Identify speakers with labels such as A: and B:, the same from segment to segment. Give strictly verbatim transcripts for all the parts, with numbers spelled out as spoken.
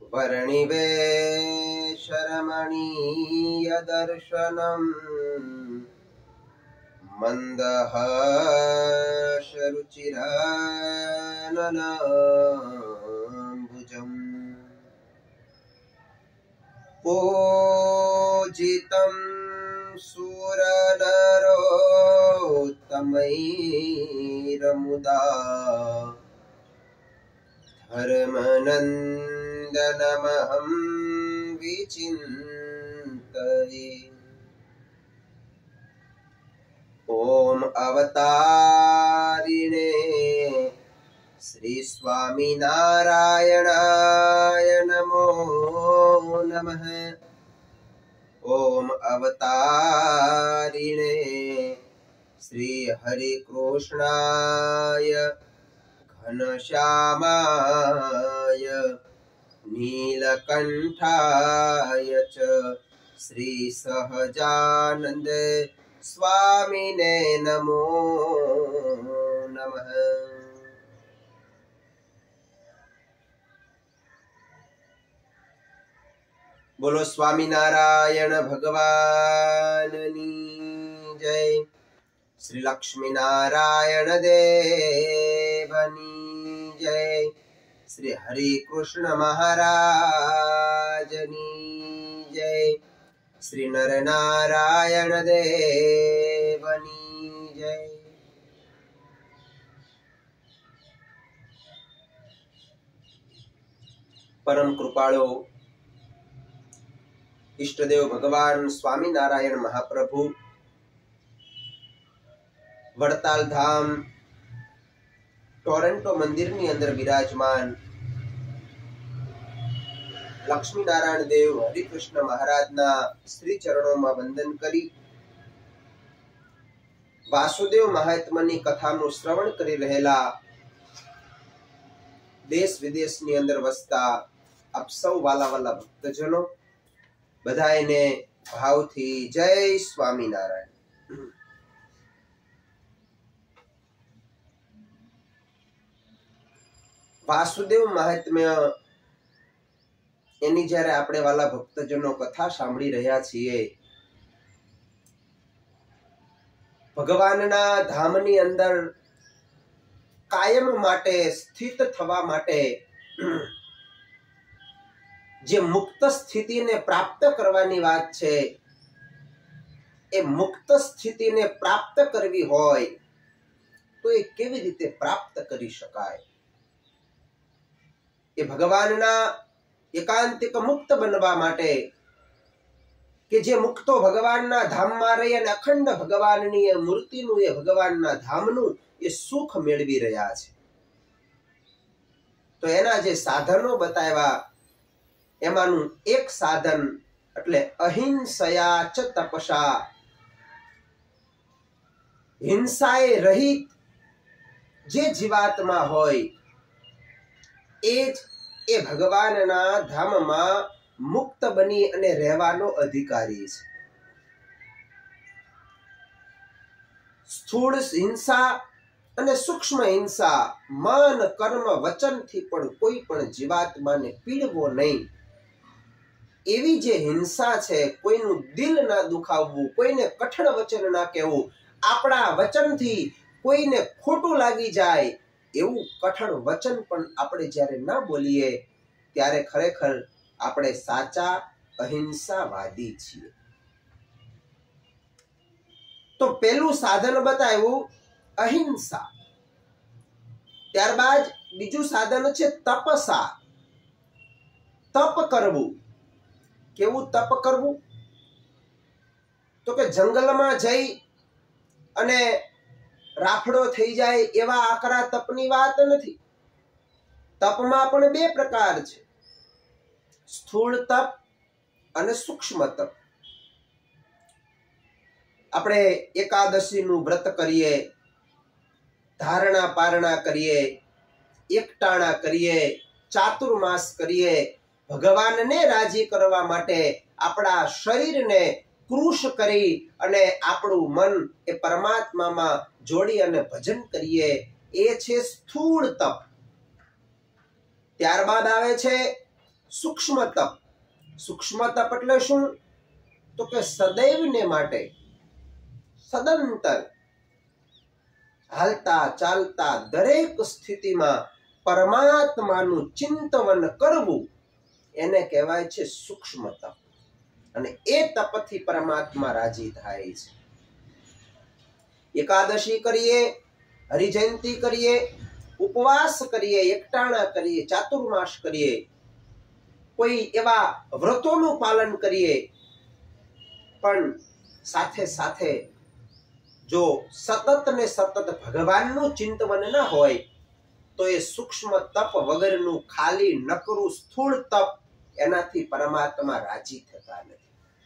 A: वर्णिवेशरमणीय दर्शनम् मन्दहासरुचिराननाम्बुजम् पूजितं सुरनरोत्तमैर्मुदा धर्मनन्दनमहं विचिन्तये। ओम अवतारिणे श्री स्वामी नारायणाय नमो नमः। ओम अवतारिणे श्री हरि कृष्णाय घनश्यामाय नीलकंठाय च श्री सहजानंद स्वामिने नमो नमः। बोलो स्वामी नारायण भगवाननी जय। श्री लक्ष्मी नारायण देवनी जय। श्री हरि कृष्ण महाराजनी जय। श्री नर नारायण देवनी जय। परम कृपाळु इष्टदेव भगवान स्वामी नारायण महाप्रभु वड़ताल धाम टोरंटो मंदिर नी अंदर विराजमान लक्ष्मी नारायण देव हरिकृष्ण महाराज ना श्री चरणों में वंदन करी वासुदेव महात्म्यनी कथानु श्रवण करी रहेला देश विदेश नी अंदर वसता आप सौ वाला वाला भक्तजनों बधाईने भावथी जय स्वामीनारायण। वासुदेव महात्म्य एनी जયારે આપણે વાલા ભક્તજનો કથા સાંભળી રહ્યા છીએ ભગવાનના ધામની અંદર કાયમ માટે સ્થિત થવા માટે જે મુક્ત સ્થિતિને પ્રાપ્ત કરવાની વાત છે એ મુક્ત સ્થિતિને પ્રાપ્ત કરવી હોય તો એ કેવી રીતે પ્રાપ્ત કરી શકાય? એ ભગવાનના एकांतिक मुक्त बनवा माटे के जे मुक्तो भगवानना धाममां रही अने अखंड भगवाननी ए मूर्तिनुं ए भगवानना धामनुं ए सुख मेळवी रह्या छे। तो एना जे साधनो बताव्या एमानुं एक साधन एटले अहिंसया च तपसा, हिंसाए रहित जे जीवात्मा होय एज ए भगवानना धाममां मुक्त बनी अने रहेवानो अधिकारी छे। स्थूल हिंसा अने सूक्ष्म हिंसा मन कर्म वचन थी पण कोई पण जीवात्माने पीड़वो नहीं एवी जे हिंसा छे कोईनुं दिल ना दुखाववुं, कोईने कठण वचन ना कहेवुं, आपणा वचन थी कोईने खोटुं लागी जाय एवं कठण वचन पण आपणे ज्यारे न बोलीए त्यारे खरेखर आपणे साचा अहिंसावादी छीए। तो पहेलुं साधन बताव्युं अहिंसा, त्यारबाद बीजुं साधन छे तपसा, तप करवुं। केवुं तप करवुं? तो के जंगलमां जई अने राफड़ो थई जाए एवा आकरा तपनी वात नथी। तपमां पण बे प्रकार छे, स्थूल तप अने सूक्ष्म तप। आपणे एकादशीनुं व्रत करीए, धारणा पारणा करीए, एकटाणा करीए, चातुर्मास करीए, भगवानने राजी करवा माटे आपणा शरीरने क्रूश करी अने आपणुं मन ए परमात्मा मां जोड़ी अने भजन करीए ए छे स्थूल तप। त्यारबाद आवे छे સૂક્ષ્મ તપ. સૂક્ષ્મ તપ એટલે શું? તો કે સદૈવને માટે સદંતર હાલતા ચાલતા દરેક સ્થિતિમાં પરમાત્માનું ચિંતન કરવું, એને કહેવાય છે સૂક્ષ્મ તપ. અને એ તપથી પરમાત્મા રાજી થાય છે. એકાદશી કરીએ, હરિજયંતી કરીએ, ઉપવાસ કરીએ, એકટાણા કરીએ, ચાતુર્માસ કરીએ, કોઈ એવા વ્રતોનું પાલન કરીએ, પણ સાથે સાથે જો સતત ને સતત ભગવાનનું ચિંતન ન હોય તો એ સૂક્ષ્મ તપ વગરનું ખાલી નકરું સ્થૂળ તપ, એનાથી પરમાત્મા રાજી થતા નથી.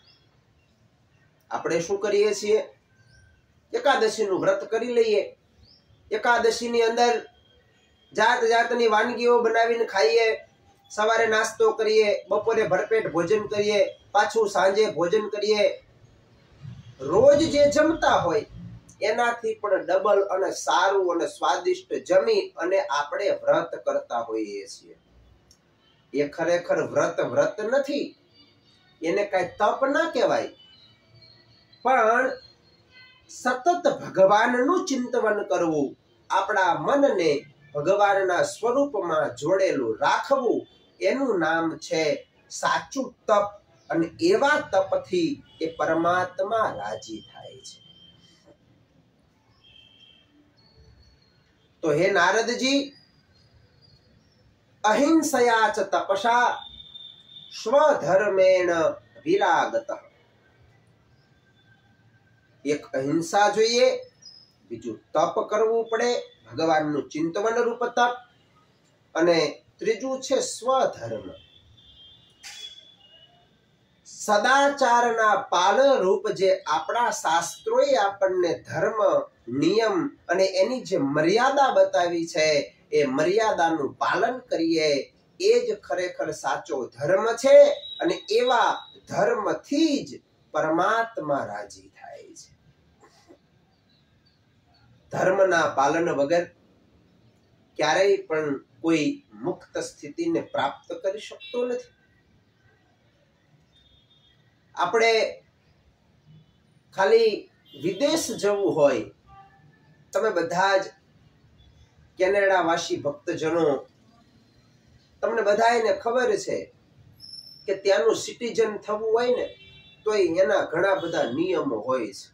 A: આપણે શું કરીએ છીએ? એકાદશીનું વ્રત કરી લઈએ. એકાદશીની અંદર જાત જાતની વાનગીઓ બનાવીને ખાઈએ, સવારે નાસ્તો કરીએ, બપોરે ભરપેટ ભોજન કરીએ, પાછું સાંજે ભોજન કરીએ. રોજ જે જમતા હોય એનાથી પણ ડબલ અને સારું અને સ્વાદિષ્ટ જમી અને આપણે વ્રત કરતા હોઈએ છીએ. એ ખરેખર વ્રત વ્રત નથી, એને કઈ તપ ના કહેવાય, પણ સતત ભગવાનનું ચિંતન કરવું, આપણા મનને ભગવાનના સ્વરૂપમાં જોડેલું રાખવું, એનું નામ છે સાચું તપ. અને એવા તપથી એ પરમાત્મા રાજી થાય છે. તો હે નારદજી, અહિંસયા ચ તપસા સ્વધર્મેણ વિરાગતઃ. એક અહિંસા જોઈએ, બીજું તપ કરવું પડે, ભગવાનનું ચિંતન રૂપ તપ, અને ત્રીજું છે સ્વધર્મ. સદાચારના પાલન રૂપ જે આપણા શાસ્ત્રોએ આપણને ધર્મ, નિયમ અને એની જે મર્યાદા બતાવી છે, એ મર્યાદાનું પાલન કરીએ, એ જ ખરેખર સાચો ધર્મ છે. અને એવા ધર્મથી જ પરમાત્મા રાજી થાય છે. ધર્મના પાલન વગર ક્યારેય પણ કોઈ મુક્ત સ્થિતિને પ્રાપ્ત કરી શકતો નથી. આપણે ખાલી વિદેશ જવું હોય, તમે બધા જ કેનેડા વાસી ભક્તજનો, તમને બધાને ખબર છે કે ત્યાંનું સિટીઝન થવું હોય ને તો એના ઘણા બધા નિયમો હોય છે.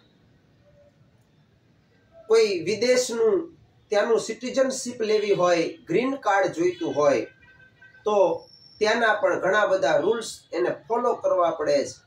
A: કોઈ વિદેશનું ત્યાંનું સિટીઝનશીપ લેવી હોય, ગ્રીન કાર્ડ જોઈતું હોય, તો ત્યાંના પણ ઘણા બધા રૂલ્સ એને ફોલો કરવા પડે છે.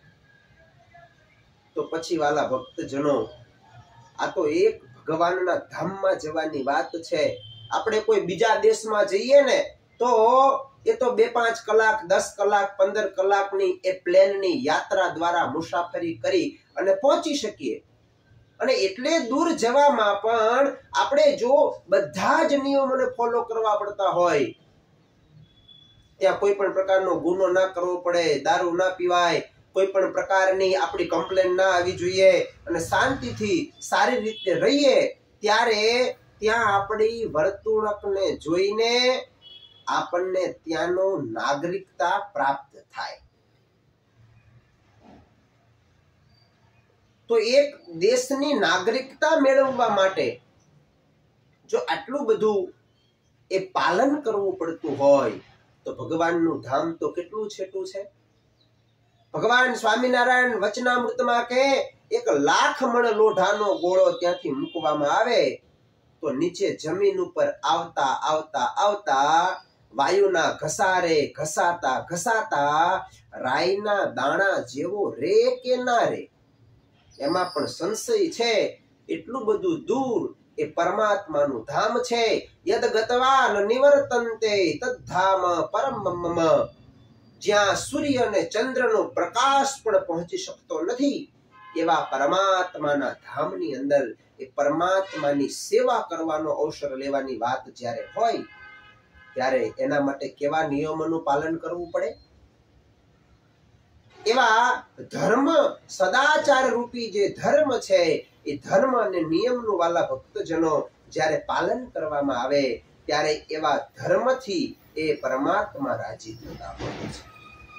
A: તો પછી વાલા ભક્તજનો, આ તો એક ભગવાનના ધામમાં જવાની વાત છે. આપણે કોઈ બીજા દેશમાં જઈએ ને તો એ તો બે પાંચ કલાક, દસ કલાક, પંદર કલાકની એ પ્લેનની યાત્રા દ્વારા મુસાફરી કરી અને પહોંચી શકીએ. અને એટલે દૂર જવામાં પણ આપણે જો બધા જ નિયમોને ફોલો કરવા પડતા હોય, ત્યાં કોઈ પણ પ્રકારનો ગુનો ના કરવો પડે, દારૂ ના પીવાય, કોઈ પણ પ્રકારની આપણી કમ્પ્લેન ના આવી જોઈએ, અને શાંતિથી સારી રીતે રહીએ, ત્યારે ત્યાં આપણી વર્તુળકને જોઈને આપણને ત્યાંનો નાગરિકતા પ્રાપ્ત થાય. તો એક દેશની નાગરિકતા મેળવવા માટે જો આટલું બધું એ પાલન કરવું પડતું હોય તો ભગવાનનું ધામ તો કેટલું છેટું છે. ભગવાન સ્વામિનારાયણ વચનામૃતમાં કે એક લાખ મણ લોઢાનો ગોળો ત્યાંથી મૂકવામાં આવે તો નીચે જમીન ઉપર આવતા આવતા આવતા વાયુના ઘસારે ઘસાતા ઘસાતા રાઈના દાણા જેવો રે કે ના રે, એમાં પણ સંશય છે. એટલું બધું દૂર એ પરમાત્માનું ધામ છે. યદ ગતવા ન નિવર્તન્તે તદ્ધામ પરમ મમ. જ્યાં સૂર્ય અને ચંદ્રનો પ્રકાશ પણ પહોંચી શકતો નથી, એવા પરમાત્માના ધામની અંદર એ પરમાત્માની સેવા કરવાનો અવસર લેવાની વાત જ્યારે હોય, ત્યારે એના માટે કેવા નિયમોનું પાલન કરવું પડે. એવા ધર્મ, સદાચાર રૂપી જે ધર્મ છે, એ ધર્મ અને નિયમનું વાલા ભક્તજનો જ્યારે પાલન કરવામાં આવે ત્યારે એવા ધર્મથી એ પરમાત્મા રાજી થતા હોય છે.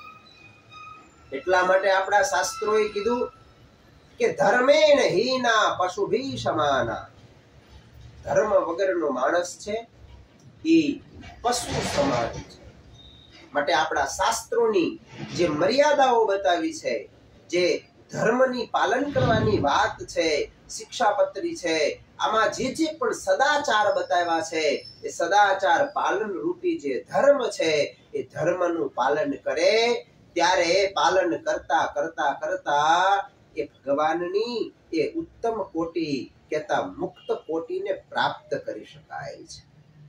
A: એટલા માટે આપણા શાસ્ત્રોએ કીધું કે ધર્મેણ હીના પશુભી સમાના. ધર્મ વગરનો માણસ છે એ પશુ સમાન છે. માટે આપણા શાસ્ત્રોની જે મર્યાદાઓ બતાવી છે, જે ધર્મની પાલન કરવાની વાત છે, શિક્ષાપત્રી છે, આમાં જે જે પણ સદાચાર બતાવ્યા છે એ સદાચાર પાલન રૂપી જે ધર્મ છે એ ધર્મનું પાલન કરે ત્યારે પાલન કરતા કરતા કરતા એ ભગવાનની એ ઉત્તમ કોટી કહેતા મુક્ત કોટીને પ્રાપ્ત કરી શકાય છે.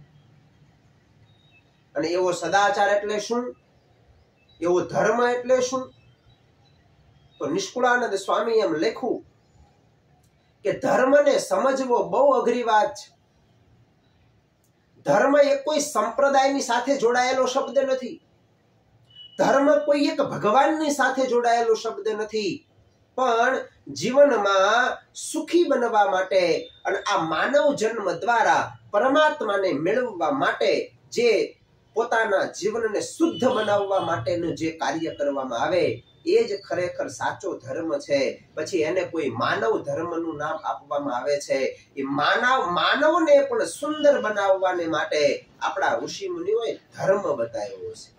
A: અને એવો સદાચાર એટલે શું, એવો ધર્મ એટલે શું? તો નિષ્કુળાનંદ સ્વામી એમ લખ્યું કે ધર્મને સમજવો બહુ અઘરી વાત છે. ધર્મ એ કોઈ સંપ્રદાયની સાથે જોડાયેલો શબ્દ નથી. ધર્મ કોઈ એક ભગવાનની સાથે જોડાયેલો શબ્દ નથી. પણ જીવનમાં સુખી બનવા માટે અને આ માનવ જન્મ દ્વારા પરમાત્માને મેળવવા માટે જે પોતાના જીવનને શુદ્ધ બનાવવા માટેનું જે કાર્ય કરવામાં આવે એ જ ખરેખર સાચો ધર્મ છે. પછી એને કોઈ માનવ ધર્મનું નામ આપવામાં આવે છે. એ માનવ માનવને પણ સુંદર બનાવવાને માટે આપણા ઋષિ મુનિઓએ ધર્મ બતાવ્યો છે.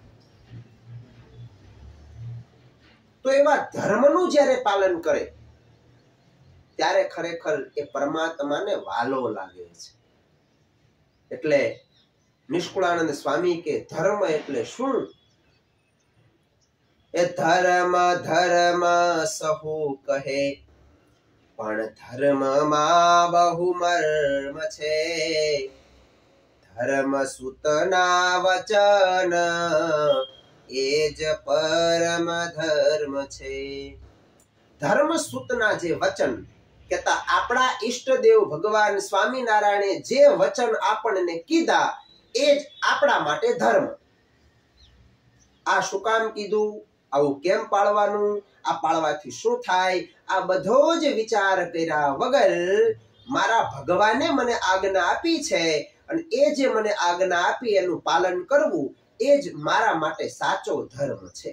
A: તો એવા ધર્મનું જ્યારે પાલન કરે ત્યારે ખરેખર એ પરમાત્માને વાલો લાગે છે. એટલે નિષ્કુળાનંદ સ્વામી કે ધર્મ એટલે શું? એ ધર્મ ધર્મ સહુ કહે પણ ધર્મમાં બહુ મર્મ છે. ધર્મ સૂતના વચન એ જ પરમ ધર્મ છે. ધર્મ સૂતના જે વચન કહેતા આપણા ઈષ્ટદેવ ભગવાન સ્વામિનારાયણે જે વચન આપણને કીધા એ જ આપણા માટે ધર્મ. આ શું કામ કીધું, આવું કેમ પાળવાનું, આ પાળવાથી શું થાય, આ બધો જ વિચાર કર્યા વગર મારા ભગવાને મને આજ્ઞા આપી છે અને એ જે મને આજ્ઞા આપી એનું પાલન કરવું એ જ મારા માટે સાચો ધર્મ છે.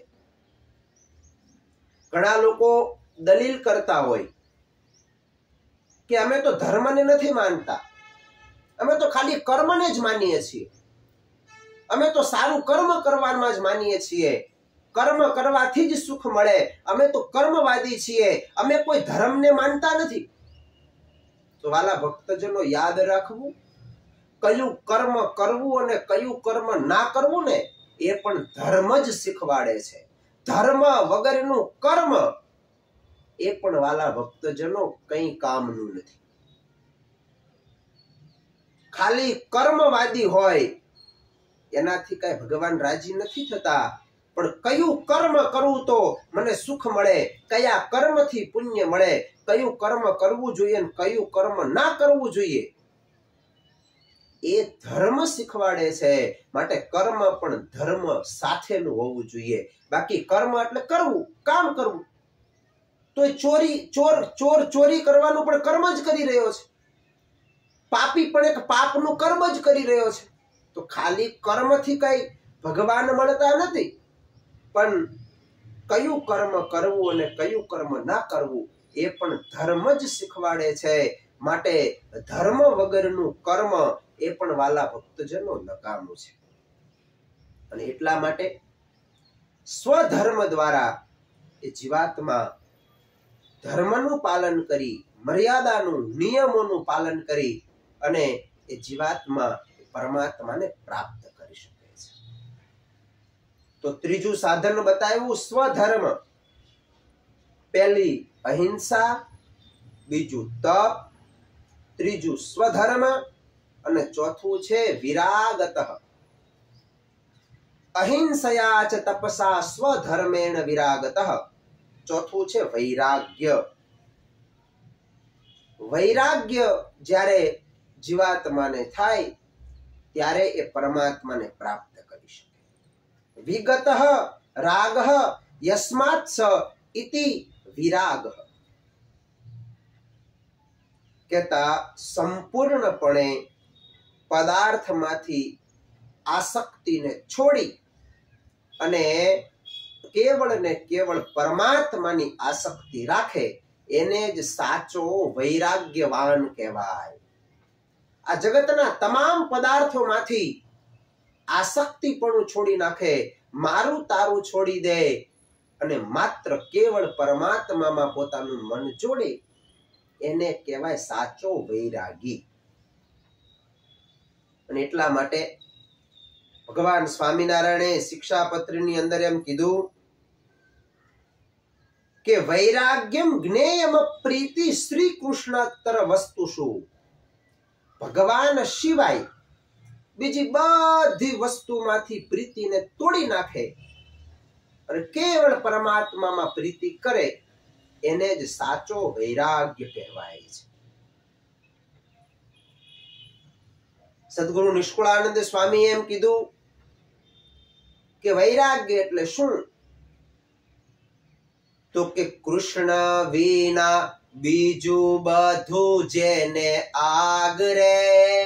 A: ઘણા લોકો દલીલ કરતા હોય કે અમે તો ધર્મને નથી માનતા, અમે તો ખાલી કર્મને જ માનીએ છીએ, અમે તો સારું કર્મ કરવામાં જ માનીએ છીએ, કર્મ કરવાથી જ સુખ મળે, અમે તો કર્મવાદી છીએ, અમે કોઈ ધર્મને માનતા નથી. તો વાલા ભક્તજનો યાદ રાખવું, કયું કર્મ કરવું અને કયું કર્મ ના કરવું ને એ પણ ધર્મ જ શીખવાડે છે. ધર્મ વગરનું કર્મ એ પણ વાલા ભક્તજનો કઈ કામનું નથી. ખાલી કર્મવાદી હોય એનાથી કઈ ભગવાન રાજી નથી થતા. પણ કયું કર્મ કરવું તો મને સુખ મળે, કયા કર્મથી પુણ્ય મળે, કયું કર્મ કરવું જોઈએ અને કયું કર્મ ના કરવું જોઈએ એ ધર્મ શીખવાડે છે. માટે કર્મ પણ ધર્મ સાથેનું હોવું જોઈએ. બાકી કર્મ એટલે કરવું, કામ કરવું. તો ચોરી ચોર ચોર ચોરી કરવાનું પણ કર્મ જ કરી રહ્યો છે. પાપી પણ એક પાપનું કર્મ જ કરી રહ્યો છે. તો ખાલી કર્મથી કઈ ભગવાન મળતા નથી. પણ કયું કર્મ કરવું અને કયું કર્મ ના કરવું એ પણ ધર્મ જ શીખવાડે છે. માટે ધર્મ વગરનું કર્મ એ પણ વાલા ભક્તજનો નકામું છે. અને એટલા માટે સ્વધર્મ દ્વારા એ જીવાત્મા ધર્મનું પાલન કરી, મર્યાદાનું, નિયમોનું પાલન કરી અને એ જીવાત્મા પરમાત્માને પ્રાપ્ત કરી શકે છે. તો ત્રીજું સાધન બતાવ્યું સ્વધર્મ. પહેલી અહિંસા, બીજું તપ, ત્રીજું સ્વધર્મ અને ચોથું છે વિરાગત. અહિંસયા ચ તપસા સ્વધર્મેણ વિરાગત. ચોથું છે વૈરાગ્ય. વૈરાગ્ય જ્યારે જીવાત્માને થાય ત્યારે એ પરમાત્માને પ્રાપ્ત કરી શકે. વિગત રાગ યસ્માત સ ઇતિ વિરાગ. કહેતા સંપૂર્ણપણે પદાર્થમાંથી આસક્તિને છોડી અને કેવળ ને કેવળ પરમાત્માની આસક્તિ રાખે એને જ સાચો વૈરાગ્યવાન કહેવાય. આ જગતના તમામ પદાર્થોમાંથી આસક્તિપણું છોડી નાખે, મારું તારું છોડી દે અને માત્ર કેવળ પરમાત્મામાં પોતાનું મન જોડે, એને કહેવાય સાચો વૈરાગી. અને એટલા માટે ભગવાન સ્વામિનારાયણે શિક્ષાપત્રની અંદર એમ કીધું કે વૈરાગ્યમ જ્ઞેયમ પ્રીતિ શ્રી કૃષ્ણતર વસ્તુષુ. ભગવાન સિવાય બીજી બધી વસ્તુમાંથી પ્રીતિને તોડી નાખે અને કેવળ પરમાત્મામાં પ્રીતિ કરે એને જ સાચો વૈરાગ્ય કહેવાય છે. સદગુરુ નિષ્કુળાનંદ સ્વામી એમ કીધું કે વૈરાગ્ય એટલે શું? તો કે કૃષ્ણ વિના બીજું બધું જેને આગરે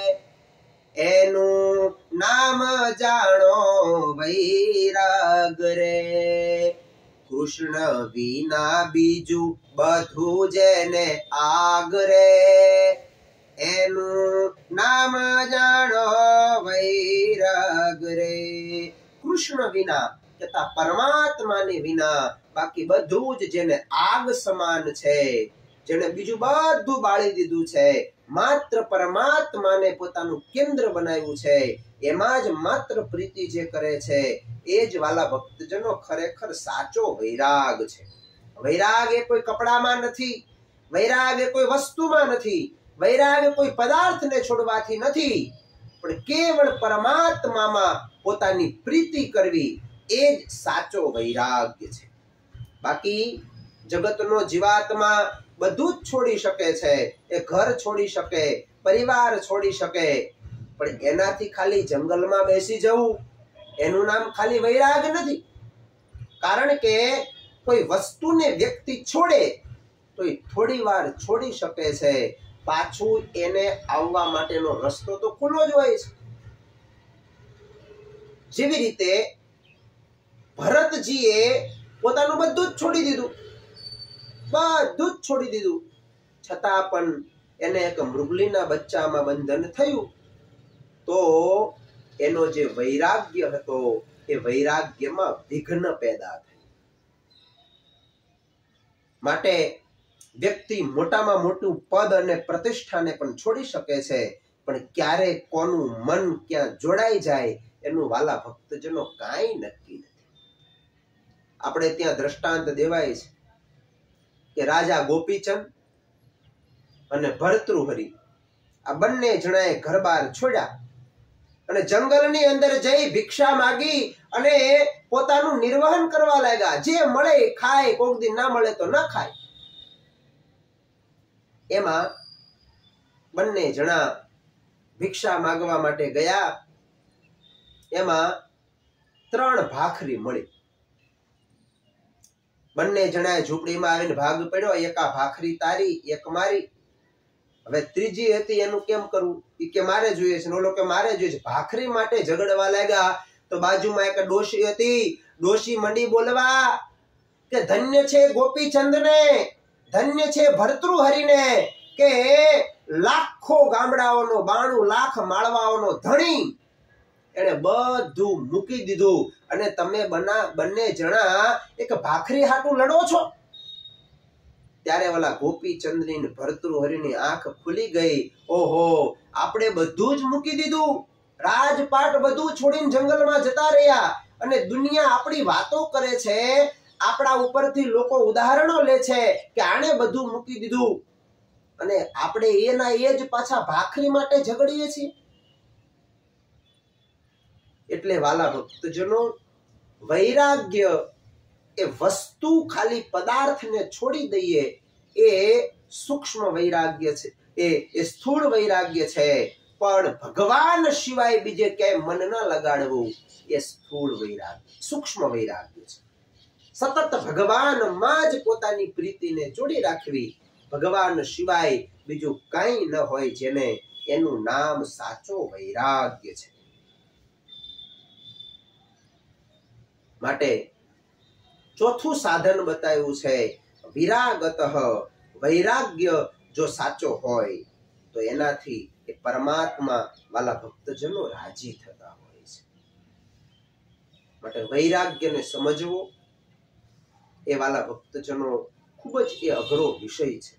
A: એનું નામ જાણો વૈરાગ રે. કૃષ્ણ વિના બીજું બધું જેને આગરે એનું નામ જાણો વૈરાગ રે. કૃષ્ણ વિના તથા પરમાત્માને વિના બાકી બધું જ જેને આગ સમાન છે, જેને બીજું બધું બાળી દીધું છે, માત્ર પરમાત્માને પોતાનું કેન્દ્ર બનાવ્યું છે, એમાં જ માત્ર પ્રીતિ જે કરે છે એ જ વાલા ભક્તજનો ખરેખર સાચો વૈરાગ છે. વૈરાગ એ કોઈ કપડામાં નથી, વૈરાગ એ કોઈ વસ્તુમાં નથી, વૈરાગ કોઈ પદાર્થને છોડવાથી નથી, પણ કેવળ પરમાત્મામાં પોતાની પ્રીતિ કરવી એ જ સાચો વૈરાગ્ય છે. બાકી જગતનો જીવાત્મા બધું જ છોડી શકે છે, એ ઘર છોડી શકે, પરિવાર છોડી શકે, પણ એનાથી ખાલી જંગલમાં બેસી જવું એનું નામ ખાલી વૈરાગ નથી. કારણ કે કોઈ વસ્તુને વ્યક્તિ છોડે તો એ થોડી વાર છોડી શકે છે, પાછું એને આવવા માટેનો રસ્તો તો ખુલ્લો જ હોય છે. જેવી રીતે ભરતજીએ પોતાનું બધું જ છોડી દીધું, બધું જ છોડી દીધું, છતાં પણ એને એક મૃગલીના બચ્ચામાં બંધન થયું, તો એનો જે વૈરાગ્ય હતો એ વૈરાગ્યમાં વિઘ્ન પેદા થયું. માટે વ્યક્તિ મોટામાં મોટું પદ અને પ્રતિષ્ઠાને પણ છોડી શકે છે, પણ ક્યારે કોનું મન ક્યાં જોડાઈ જાય એનું વાલા ભક્તજનો કાંઈ નક્કી નથી. આપણે ત્યાં દ્રષ્ટાંત દેવાય છે કે રાજા ગોપીચંદ અને ભર્તૃહરિ આ બંને જણાએ ઘર બહાર છોડ્યા અને જંગલની અંદર જઈ ભિક્ષા માગી અને પોતાનું નિર્વહન કરવા લાગ્યા. જે મળે ખાય, કોક દી ના મળે તો ન ખાય. એમાં બંને જણા ભિક્ષા માંગવા માટે ગયા. એમાં ત્રણ ભાખરી મળી. બંને જણાએ ઝૂંપડીમાં આવીને ભાગ પડ્યો, એક આ ભાખરી તારી, એક મારી. હવે ત્રીજી હતી એનું કેમ કરવું? એ કે મારે જોઈએ છે, ઓલો કે મારે જોઈએ છે. ભાખરી માટે ઝઘડવા લાગ્યા તો બાજુમાં એક ડોશી હતી, ડોશી મંડી બોલવા કે ધન્ય છે ગોપીચંદને, ધન્ય છે ભર્તૃહરિને કે લાખો ગામડાઓનો, બાણું લાખ માળવાઓનો ધણી એને બધું મૂકી દીધું અને તમે બના બંને જણા એક ભાખરી હાટું લડો છો. ત્યારે ઓલા ગોપીચંદ્રની ને ભર્તૃહરિની આંખ ખુલી ગઈ. ઓહો, આપણે બધું જ મૂકી દીધું, રાજપાટ બધું છોડીને જંગલમાં જતા રહ્યા અને દુનિયા આપણી વાતો કરે છે, આપણા ઉપરથી લોકો ઉદાહરણો લે છે કે આણે બધું મૂકી દીધું અને આપણે એના એ જ પાછા ભાખરી માટે ઝઘડીએ છીએ. એટલે વાલા ભક્તજનો, વૈરાગ્ય એ વસ્તુ ખાલી પદાર્થને છોડી દઈએ એ સૂક્ષ્મ વૈરાગ્ય છે, એ એ સ્થૂળ વૈરાગ્ય છે. પણ ભગવાન સિવાય બીજે ક્યાંય મન ન લગાડવું એ સ્થૂળ વૈરાગ્ય, સૂક્ષ્મ વૈરાગ્ય છે. સતત ભગવાનમાં જ પોતાની પ્રીતિને જોડી રાખવી, ભગવાન સિવાય બીજું કંઈ ન હોય જેને, એનું નામ સાચો વૈરાગ્ય છે. માટે ચોથું સાધન બતાવ્યું છે વિરાગતઃ. વૈરાગ્ય જો સાચો હોય તો એનાથી એ પરમાત્મા વાલા ભક્તજનો રાજી થતા હોય છે. માટે વૈરાગ્યને સમજવો એ વાલા ભક્તજનો ખૂબ જ એ અઘરો વિષય છે.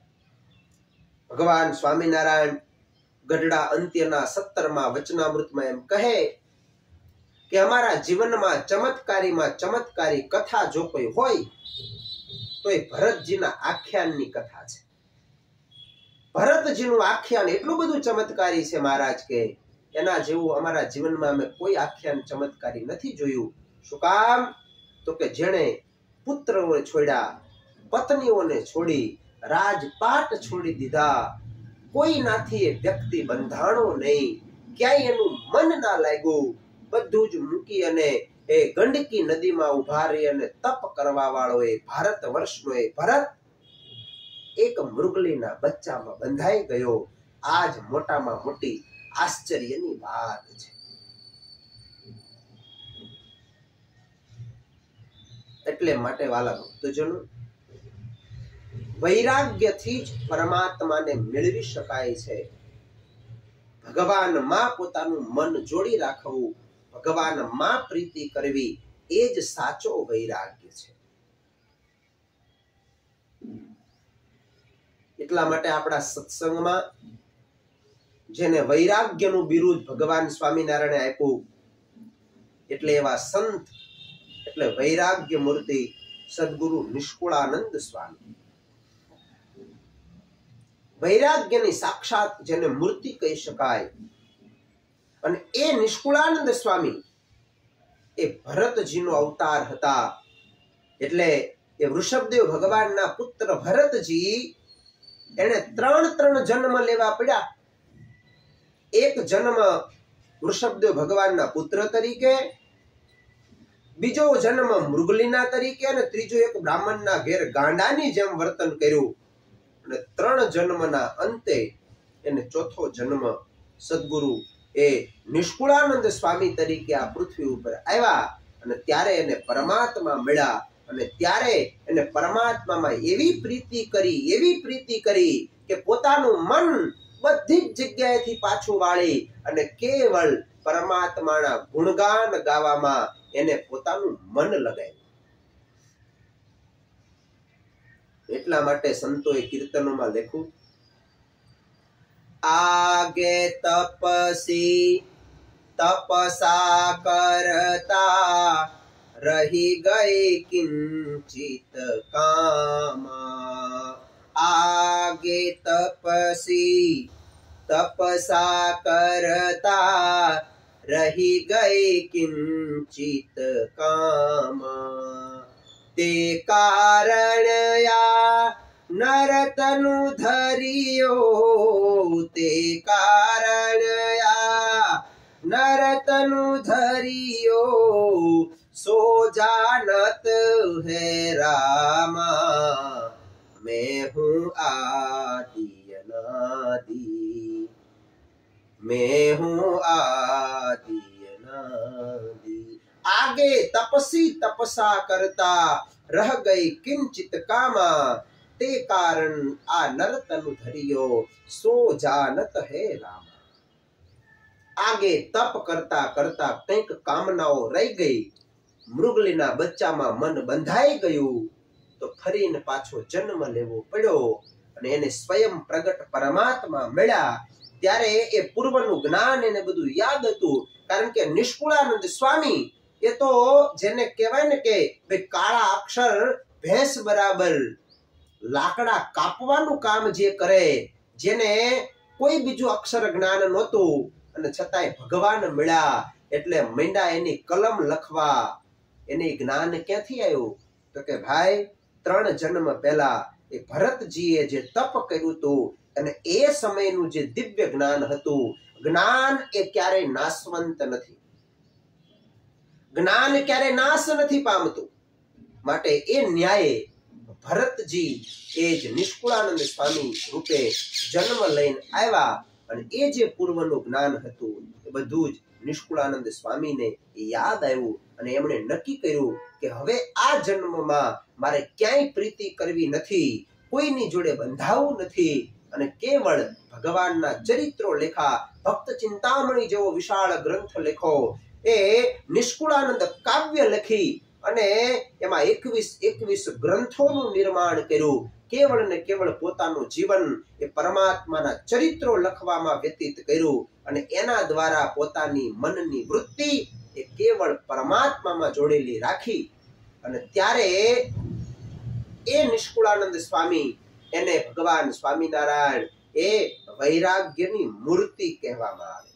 A: ભગવાન સ્વામિનારાયણ ગઢડા અંત્યના સત્તરમાં વચનામૃતમાં એમ કહે કે અમારા જીવનમાં ચમત્કારીમાં ચમત્કારી કથા જો કોઈ હોય તો એ ભરતજીના આખ્યાનની કથા છે. ભરતજીનું આખ્યાન એટલું બધું ચમત્કારી છે મહારાજ કે એના જેવું અમારા જીવનમાં અમે કોઈ આખ્યાન ચમત્કારી નથી જોયું. શું કામ? તો કે જેણે પુત્રોને છોડ્યા, પત્નીઓને છોડી, રાજપાટ છોડી દીધા, કોઈનાથી એ વ્યક્તિ બંધાણો નહીં, ક્યાંય એનું મન ના લાગ્યું, બધું જ મૂકી અને એ ગંડકી નદીમાં ઉભા રહી અને તપ કરવા વાળો એ ભારત વર્ષનો એ ભરત એક મૃગલીના બચ્ચામાં બંધાઈ ગયો. આજ મોટામાં મોટી આશ્ચર્યની વાત છે. એટલે માટે વાલા ભક્તજનો, વૈરાગ્યથી જ પરમાત્માને મેળવી શકાય છે. ભગવાનમાં પોતાનું મન જોડી રાખવું, ભગવાનમાં પ્રીતિ કરવી, એ જ સાચો વૈરાગ્ય છે. એટલા માટે આપણા સત્સંગમાં જેને વૈરાગ્યનું બિરુદ ભગવાન સ્વામિનારાયણે આપ્યું, એટલે એવા સંત એટલે વૈરાગ્ય મૂર્તિ સદગુરુ નિષ્કુળાનંદ સ્વામી. વૈરાગ્યની સાક્ષાત જેને મૂર્તિ કહી શકાય, અને એ નિષ્કુળાનંદ સ્વામી એ ભરતજીનો અવતાર હતા. એટલે એ વૃષભદેવ ભગવાનના પુત્ર ભરતજી એને ત્રણ ત્રણ જન્મ લેવા પડ્યા. એક જન્મ વૃષભદેવ ભગવાનના પુત્ર તરીકે, બીજો જન્મ મૃગલીના તરીકે, અને ત્રીજો એક બ્રાહ્મણના ઘેર ગાંડાની જેમ વર્તન કર્યું. અને ત્રણ જન્મના અંતે એને ચોથો જન્મ સદગુરુ એ નિષ્કુળાનંદ સ્વામી તરીકે આ પૃથ્વી ઉપર આવ્યા. અને ત્યારે એને પરમાત્મા મળ્યા. અને ત્યારે એને પરમાત્મામાં એવી પ્રીતિ કરી, એવી પ્રીતિ કરી કે પોતાનું મન બધી જ જગ્યાએથી પાછું વાળી અને કેવળ પરમાત્માના ગુણગાન ગાવામાં એને પોતાનું મન લગાવ્યું. એટલા માટે સંતોએ કીર્તનોમાં લખ્યું, આગે તપસી તપસા કરતા રહી ગઈ કિંચિત કામા. આગે તપસી તપસા કરતા રહી ગઈ કિંચિત કામા. તે કારણયા નરતનુ ધરિયો, તે કારણયા નરતનુ ધરિયો, સો જાનત હે રામા, मैं हूँ आदि अनादि, मैं हूँ आदि अनादि. आगे तपसी तपसा करता रह गई किंचित कामा, ते कारण आ नरतनु धरियो, सो जानत है रामा. आगे तप करता करता કંઈક કામનાઓ રહી ગઈ, મૃગલીના બચ્ચામાં મન બંધાઈ ગયું, તો ફરીને પાછો જન્મ લેવો પડ્યો. અને એને સ્વયં પ્રગટ પરમાત્મા મળ્યા. ત્યારે એ પૂર્વનું જ્ઞાન એને બધું યાદ હતું. કારણ કે નિષ્કુળાનંદ સ્વામી એ તો જેને કહેવાય ને કે ભાઈ કાળા અક્ષર ભેંસ બરાબર લાકડા કાપવાનું કામ જે કરે, જેને કોઈ બીજું અક્ષર જ્ઞાન નહોતું, અને છતાંય ભગવાન મળ્યા એટલે માંડ્યા એની કલમ લખવા. એને જ્ઞાન ક્યાંથી આવ્યું? તો કે ભાઈ ત્રણ જન્મ પહેલા એ ભરતજીએ જે તપ કર્યું હતું, અને એ સમયનું જે દિવ્ય જ્ઞાન હતું, જ્ઞાન એ ક્યારેય નાશવંત નથી, જ્ઞાન ક્યારેય નાશ નથી પામતું. માટે એ ન્યાયે ભરતજી એ જ નિષ્કુળાનંદ સ્વામી રૂપે જન્મ લઈને આવ્યા. અને એ જે પૂર્વનું જ્ઞાન હતું એ બધું જ નિષ્કુળાનંદ સ્વામીને યાદ આવ્યું અને એમણે નક્કી કર્યું કે હવે આ જન્મમાં મારે ક્યાંય પ્રીતિ કરવી નથી, કોઈની જોડે બંધાવું નથી અને કેવળ ભગવાનના ચરિત્રો લેખા, ભક્ત ચિંતામણી જેવો વિશાળ ગ્રંથ લેખો, એ નિષ્કુળાનંદ કાવ્ય લખી અને એમાં એકવીસ એકવીસ ગ્રંથોનું નિર્માણ કર્યું. કેવળ ને કેવળ પોતાનું જીવન એ પરમાત્માના ચરિત્રો લખવામાં વ્યતીત કર્યું અને એના દ્વારા પોતાની મનની વૃત્તિ એ કેવળ પરમાત્મામાં જોડેલી રાખી. અને ત્યારે એ નિષ્કુળાનંદ સ્વામી, એને ભગવાન સ્વામિનારાયણ એ વૈરાગ્યની મૂર્તિ કહેવામાં આવે.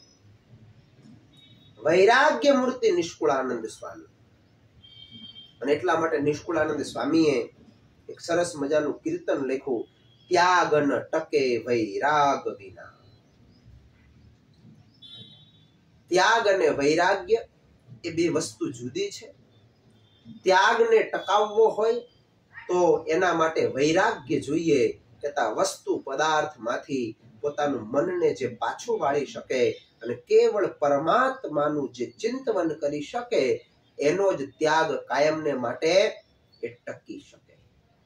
A: વૈરાગ્ય મૂર્તિ નિષ્કુળાનંદ સ્વામી. અને એટલા માટે નિષ્કુળાનંદ સ્વામીએ એક સરસ મજાનું કીર્તન લખ્યું, ત્યાગ ન ટકે વૈરાગ વિના. ત્યાગ અને વૈરાગ્ય એ બે વસ્તુ જુદી છે. ત્યાગને ટકાવવો હોય તો એના માટે વૈરાગ્ય જોઈએ, કે વસ્તુ પદાર્થમાંથી પોતાનું મનને જે પાછું વાળી શકે અને કેવળ પરમાત્માનું જે ચિંતન કરી શકે, એનો જ ત્યાગ કાયમને માટે એ ટકી શકે.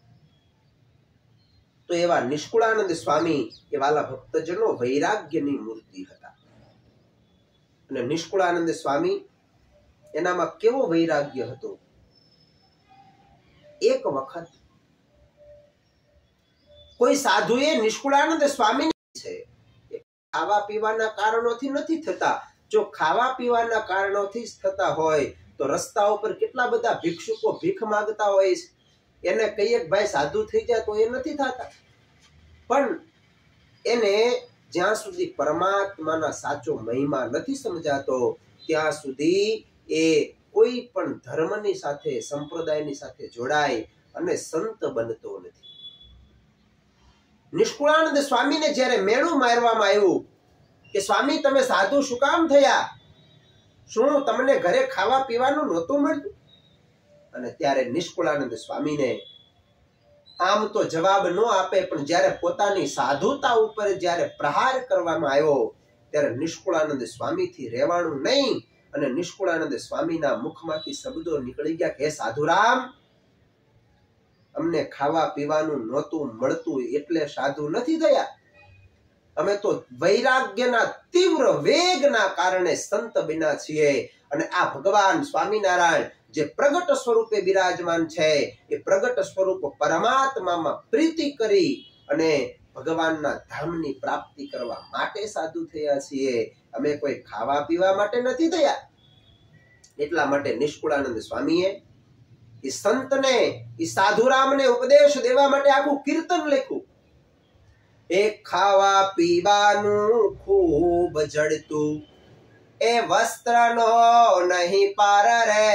A: તો એવા નિષ્કુળાનંદ સ્વામી એ વાલા ભક્તજનો વૈરાગ્યની મૂર્તિ હતા. અને નિષ્કુળાનંદ સ્વામી એનામાં કેવો વૈરાગ્ય હતો. એક વખત કોઈ સાધુએ નિષ્કુળાનંદ સ્વામી છે ખાવા પીવાના કારણોથી નથી થતા. જો ખાવા પીવાના કારણોથી જ થતા હોય તો રસ્તા ઉપર કેટલા બધા ભિક્ષુકો ભીખ માંગતા હોય છે, એને કહીએ કે ભાઈ સાધુ થઈ જાય તો એ નથી થતા. પણ એને જ્યાં સુધી પરમાત્માના સાચો મહિમા નથી સમજાતો ત્યાં સુધી એ કોઈ પણ ધર્મની સાથે, સંપ્રદાયની સાથે જોડાય અને સંત બનતો નથી. નિષ્કુળાનંદ સ્વામીને જ્યારે મેણું મારવામાં આવ્યું કે સ્વામી તમે સાધુ શું કામ થયા, શું તમને ઘરે ખાવા પીવાનું નહોતું મળતું? અને ત્યારે નિષ્કુળાનંદ સ્વામીને આમ તો જવાબ ન આપે, પણ જ્યારે પોતાની સાધુતા ઉપર જ્યારે પ્રહાર કરવામાં આવ્યો ત્યારે નિષ્કુળાનંદ સ્વામીથી રહેવાનું નહીં. અને નિષ્કુળાનંદ સ્વામીના મુખમાંથી શબ્દો નીકળી ગયા કે હે સાધુરામ, અમને ખાવા પીવાનું નહોતું મળતું એટલે સાધુ નથી થયા. અમે તો વૈરાગ્યના તીવ્ર વેગના કારણે સંત બન્યા છીએ. અને આ ભગવાન સ્વામિનારાયણ જે પ્રગટ સ્વરૂપે બિરાજમાન છે, એ પ્રગટ સ્વરૂપ પરમાત્મામાં પ્રીતિ કરી અને ભગવાનના ધામની પ્રાપ્તિ કરવા માટે સાધુ થયા છીએ. અમે કોઈ ખાવા પીવા માટે નથી થયા. એટલા માટે નિષ્કુળાનંદ સ્વામીએ એ સંતને, એ સાધુરામને ઉપદેશ દેવા માટે આખું કીર્તન લખ્યું. એક ખાવા પીવાનું ખૂબ જડતું, એ વસ્ત્રનો નહીં પાર રે.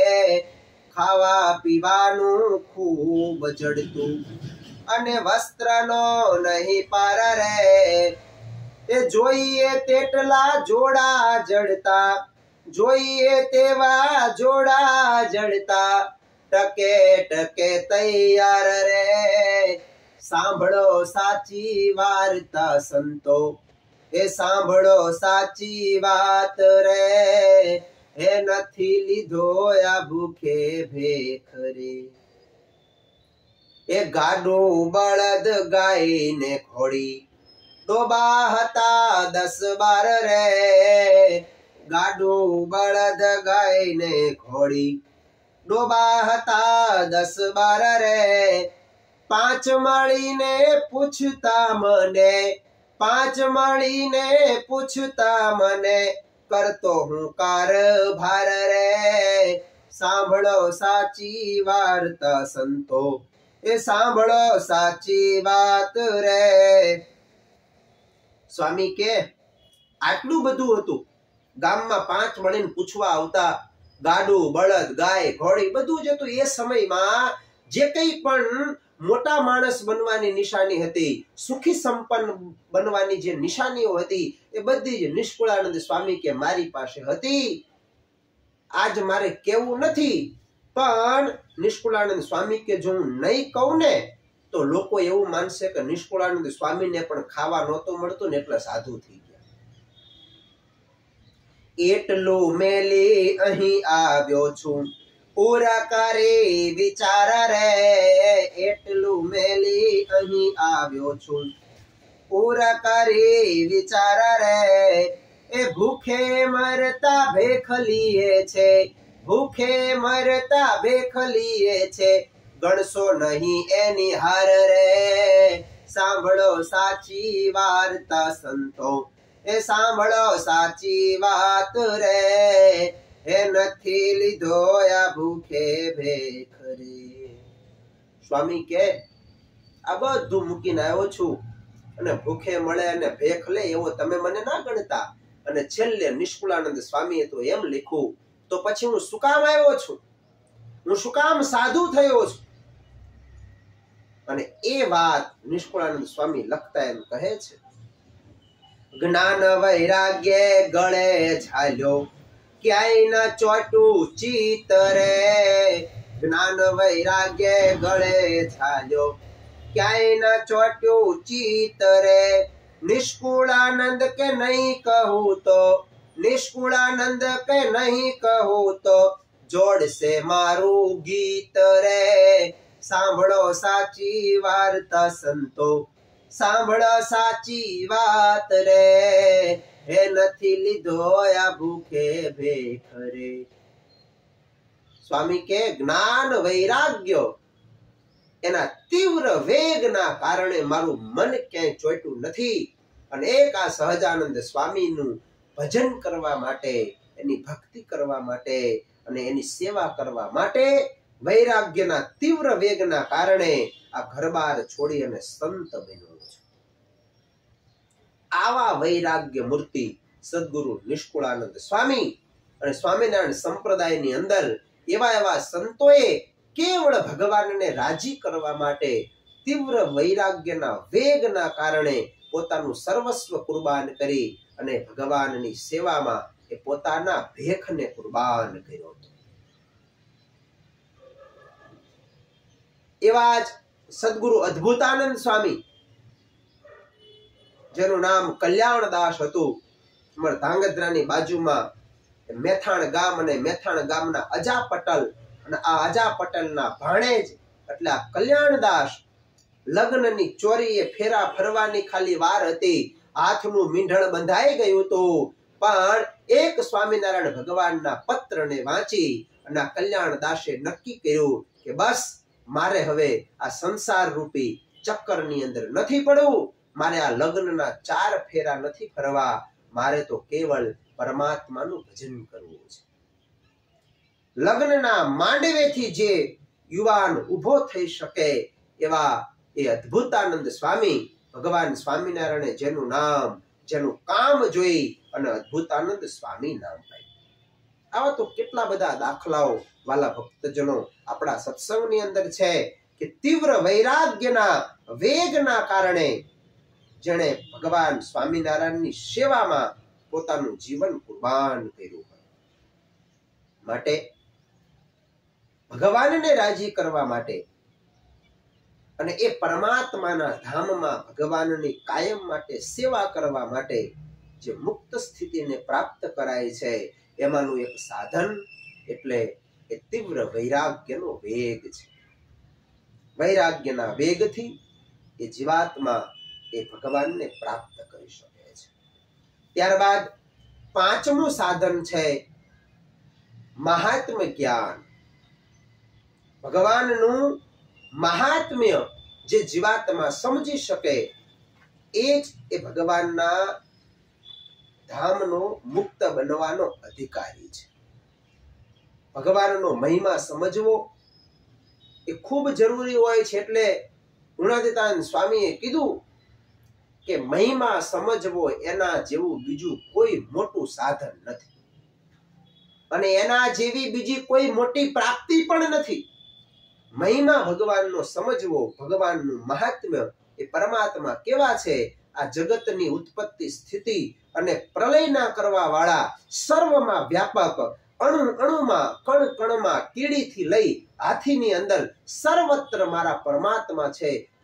A: ખાવા પીવાનું ખૂબ જડતું અને વસ્ત્રનો નહીં પાર રે. એ જોઈએ તેટલા જોડા જડતા, જોઈએ તેવા જોડા જડતા, ટકે ટકે તૈયાર રે. સાંભળો સાચી વાર્તા સંતો, એ સાંભળો સાચી વાત રે. હે નથી લીધો આ ભૂખે ભેખ રે. એ ગાડું બળદ ગાય ને ઘોડી, ડોબા હતા દસ બાર રે. ગાડું બળદ ગાય ને ઘોડી, ડોબા હતા દસ બાર રે. પાંચ મળીને પૂછતા મને, પાંચ મળીને પૂછતા મને, કરતો હું કારભાર રે. સાંભળો સાચી વાર્તા સંતો, એ સાંભળો સાચી વાત રે. સ્વામી કે આટલું બધું હતું. ગામમાં પાંચ મળીને પૂછવા આવતા, ગાડું બળદ ગાય ઘોડી બધું જ હતું. એ સમયમાં જે કંઈ પણ મોટા માણસ બનવાની નિશાની હતી, સુખી સંપન્ન બનવાની જે નિશાનીઓ હતી, એ બધી જ નિષ્કુળાનંદ સ્વામી કે મારી પાસે હતી. આજ મારે કેવું નથી, પણ નિષ્કુળાનંદ સ્વામી કે જો હું નહીં કહું ને તો લોકો એવું માનશે કે નિષ્કુળાનંદ સ્વામીને પણ ખાવા નહોતું મળતું ને એટલે સાધુ થઈ ગયા. એટલું મેલી અહીં આવ્યો છું પૂરા કરી વિચાર રે, એટલું મેલી અહીં આવ્યો છું પૂરા કરી વિચાર રે, એ ભૂખે મરતા ભેખ લીએ છે, ભૂખે મરતા ભેખ લીએ છે, ગણશો નહીં એની હાર રે, સાંભળો સાચી વાર્તા સંતો, એ સાંભળો સાચી વાત રે, એ નથી લીધો આ ભૂખે ભેખ રે. સ્વામી કે આ બધું મૂકીને આવ્યો છું અને ભૂખે મળે અને ભેખ લે એવો તમે મને ના ગણતા. અને છેલ્લે નિષ્કુળાનંદ સ્વામીએ તો એમ લખ્યું, તો પછી હું શું કામ આવ્યો છું, હું શું કામ સાધુ થયો છું. અને એ વાત નિષ્કુળાનંદ સ્વામી લખતા એમ કહે છે, જ્ઞાન વૈરાગ્ય ગળે ઝાલ્યો ક્યાંય ન ચોટું ચિત્ત રે, જ્ઞાન વૈરાગ્ય ગળે ઝાલ્યો ક્યાંય ન ચોટ્યું ચિત્ત રે, નિષ્કુળાનંદ કે નહીં કહું તો, નિષ્કુળાનંદ કે નહીં કહું તો, જોડશે મારું ગીત રે, સાંભળો સાચી વાર્તા સંતો, સાંભળો સાચી વાત રે, હે નથી લીધો આ ભૂખે ભેખ રે. સ્વામી કે જ્ઞાન વૈરાગ્ય એના તીવ્ર વેગના કારણે મારું મન ક્યાંય ચોટ્યું નથી. અને એક આ સહજાનંદ સ્વામીનું ભજન કરવા માટે, એની ભક્તિ કરવા માટે અને એની સેવા કરવા માટે વૈરાગ્યના તીવ્ર વેગના કારણે આ ઘરબાર છોડી અને સંત બન્યો છે. આવા વૈરાગ્ય મૂર્તિ સદગુરુ નિષ્કુળાનંદ સ્વામી અને સ્વામિનારાયણ સંપ્રદાયની અંદર એવા એવા સંતોએ કેવળ ભગવાનને રાજી કરવા માટે તીવ્ર વૈરાગ્યના વેગના કારણે પોતાનું સર્વસ્વ કુરબાન કરી અને ભગવાનની સેવામાં એ પોતાના ભેખને કુરબાન કર્યો હતો. એવા જ સદગુરુ અદ્ભુતાનંદ સ્વામી, જેનું નામ કલ્યાણદાસ હતું, ધાંગધ્રાની બાજુમાં મેથાણ ગામ અને મેથાણ ગામના અજા પટેલ અને આ અજા પટેલના ભાણેજ એટલે આ કલ્યાણદાસ લગ્નની ચોરીએ ફેરા ફરવાની ખાલી વાર હતી, હાથનું મીંઢણ બંધાઈ ગયું હતું, પણ એક સ્વામિનારાયણ ભગવાનના પત્રને વાંચી અને આ કલ્યાણદાસે નક્કી કર્યું કે બસ મારે હવે આ સંસાર રૂપી ચક્કરની અંદર નથી પડવું, મારે આ લગ્નના ચાર ફેરા નથી ફરવા, મારે તો કેવળ પરમાત્માનું ભજન કરવું છે. લગ્નના માંડવેથી જે યુવાન ઉભો થઈ શકે એવા એ અદ્ભુતાનંદ સ્વામી, ભગવાન સ્વામિનારાયણે જેનું નામ, જેનું કામ જોઈ અને અદ્ભુતાનંદ સ્વામી નામ પાડ્યું. આવા તો કેટલા બધા દાખલાઓ વાલા ભક્તજનો આપણા સત્સંગની અંદર છે કે તીવ્ર વૈરાગ્યના વેગના કારણે જેણે ભગવાન સ્વામિનારાયણની સેવામાં પોતાનું જીવન કુરબાન કર્યું. માટે ભગવાનને રાજી કરવા માટે અને એ પરમાત્માના ધામમાં ભગવાનની કાયમ માટે સેવા કરવા માટે જે મુક્ત સ્થિતિને પ્રાપ્ત કરાય છે એમાંનું એક સાધન એટલે એ તીવ્ર વૈરાગ્યનો વેગ છે. વૈરાગ્યના વેગથી એ જીવાત્મા એ ભગવાનને પ્રાપ્ત કરી શકે છે. ત્યારબાદ પાંચમું સાધન છે મહાત્મ્ય જ્ઞાન. ભગવાનનું મહાત્મ્ય જે જીવાત્મા સમજી શકે એ જ એ ભગવાનના ધામનો મુક્ત બનવાનો અધિકારી છે. ભગવાનનો મહિમા સમજવો એ ખૂબ જરૂરી હોય છે. એટલે ગુણાતીતાનંદ સ્વામીએ કીધું કે મહિમા સમજવો એના જેવું બીજું કોઈ મોટું સાધન નથી અને એના જેવી બીજી કોઈ મોટી પ્રાપ્તિ પણ નથી. મહિમા ભગવાનનો સમજવો, ભગવાનનું મહાત્મ્ય, એ પરમાત્મા કેવા છે, આ જગતની ઉત્પત્તિ સ્થિતિ અને પ્રલયના કરવા વાળા, સર્વમાં વ્યાપક, અણુ અણુમાં, કણ કણમાં, કીડીથી લઈ હાથીની અંદર સર્વત્ર મારા પરમાત્મા છે.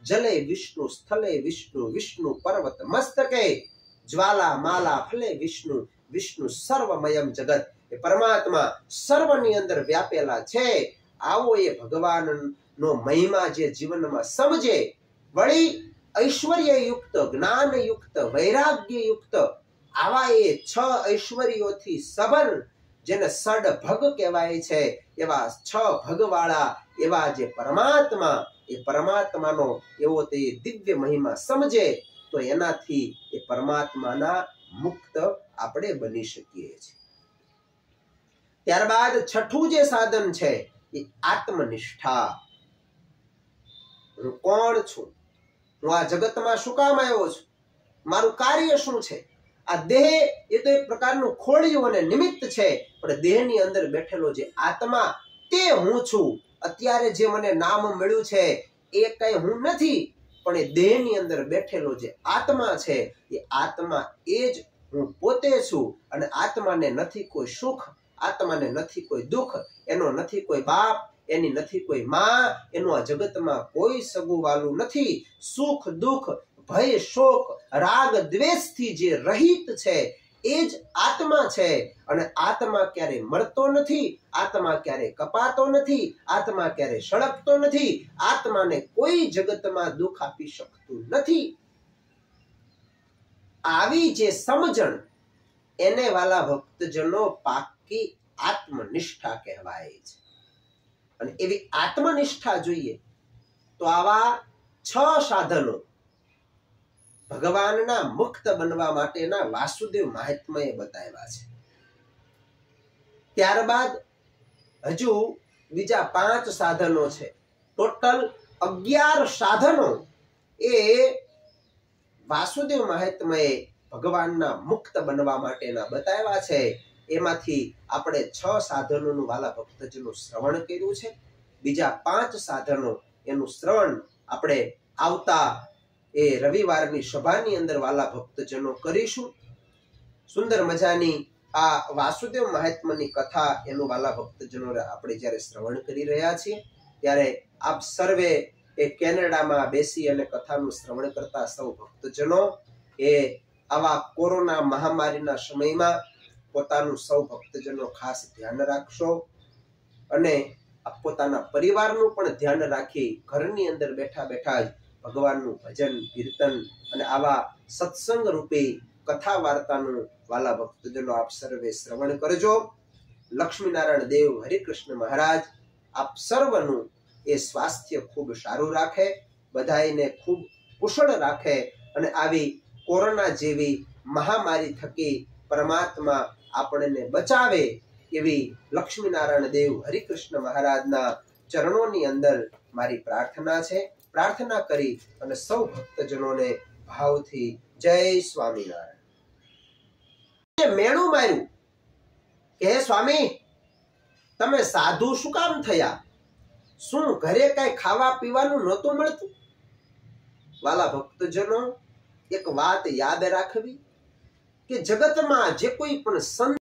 A: જલે વિષ્ણુ સ્થલે વિષ્ણુ વિષ્ણુ પર્વત મસ્તકે જ્વાલા માલા ફલે વિષ્ણુ વિષ્ણુ સર્વમયમ જગત એ પરમાત્મા સર્વની અંદર વ્યાપેલા છે. આવો એ ભગવાન નો મહિમા જે જીવનમાં સમજે, વળી ઐશ્વર્ય યુક્ત, જ્ઞાન યુક્ત, વૈરાગ્ય યુક્ત આવા એ છ ઐશ્વર્યોથી સબલ જેને સડ ભગ કહેવાય છે એવા છ ભગવાળા એવા જે પરમાત્મા, એ પરમાત્માનો એવો તે દિવ્ય મહિમા સમજે તો એનાથી એ પરમાત્માના મુક્ત આપણે બની શકીએ છીએ. ત્યારબાદ છઠ્ઠું જે સાધન છે એ આત્મનિષ્ઠા. હું કોણ છું? હું આ જગતમાં શું કામ આવ્યો છું? મારું કાર્ય શું છે? આ દેહ એ તો એક પ્રકારનું ખોળિયું અને નિમિત્ત છે, પણ દેહની અંદર બેઠેલો જે આત્મા તે હું છું. અત્યારે જે મને નામ મળ્યું છે એ કઈ હું નથી, પણ એ દેહની અંદર બેઠેલો જે આત્મા છે એ આત્મા એ જ હું પોતે છું. અને આત્માને નથી કોઈ સુખ, આત્માને નથી કોઈ દુઃખ, એનો નથી કોઈ બાપ, એની નથી કોઈ માં, એનું આ જગતમાં કોઈ સગું વાલું નથી. સુખ દુઃખ ભય શોક રાગ દ્વેષથી જે રહિત છે એ જ આત્મા છે. અને આત્મા ક્યારે મળતો નથી, આત્મા ક્યારે કપાતો નથી, આત્મા ક્યારે સળગતો નથી, આત્માને કોઈ જગતમાં દુઃખ આપી શકતું નથી. આવી જે સમજણ એને વાલા ભક્તજનો પાકી આત્મનિષ્ઠા કહેવાય છે. અને એવી આત્મનિષ્ઠા જોઈએ તો આવા છ સાધનો ભગવાનના મુક્ત બનવા માટેના વાસુદેવ મહાત્માએ બતાવ્યા છે. ત્યારબાદ હજુ બીજા પાંચ સાધનો છે. ટોટલ અગિયાર સાધનો એ વાસુદેવ મહાત્માએ ભગવાનના મુક્ત બનવા માટેના બતાવ્યા છે. એમાંથી આપણે છ સાધનોનું વાલા ભક્તજનો શ્રવણ કર્યું છે. બીજા પાંચ સાધનો એનું શ્રવણ આપણે આવતા એ રવિવારની સભાની અંદર વાલા ભક્તજનો કરીશું. સુંદર મજાની આ વાસુદેવ મહાત્માની કથા એનું વાલા ભક્તજનો આપણે જ્યારે શ્રવણ કરી રહ્યા છીએ ત્યારે આપ સર્વે એ કેનેડામાં બેસી અને કથાનું શ્રવણ કરતા સૌ ભક્તજનો એ આવા કોરોના મહામારીના સમયમાં પોતાનું સૌ ભક્તજનો ખાસ ધ્યાન રાખશો અને પોતાના પરિવારનું પણ ધ્યાન રાખી ઘરની અંદર બેઠા બેઠા જ ભગવાનનું ભજન કીર્તન અને આવા સત્સંગ રૂપી કથા વાર્તાનું વાલા ભક્તજનો આપ સર્વે શ્રવણ કરજો. લક્ષ્મીનારાયણ દેવ હરિકૃષ્ણ મહારાજ આપ સર્વનું એ સ્વાસ્થ્ય ખૂબ સારું રાખે, બધાઈને ખૂબ કુશળ રાખે અને આવી કોરોના જેવી મહામારી થકી પરમાત્મા આપણને બચાવે એવી લક્ષ્મીનારાયણ દેવ હરિકૃષ્ણ મહારાજના ચરણોની અંદર મારી પ્રાર્થના છે. પ્રાર્થના કરી અને સૌ ભક્તજનોને ભાવથી જય સ્વામિનારાયણ. મેણું માર્યું કે હે સ્વામી, તમે સાધુ શું કામ થયા? શું ઘરે કઈ ખાવા પીવાનું નહોતું મળતું? વાલા ભક્તજનો, એક વાત યાદ રાખવી કે જગતમાં જે કોઈ પણ સંત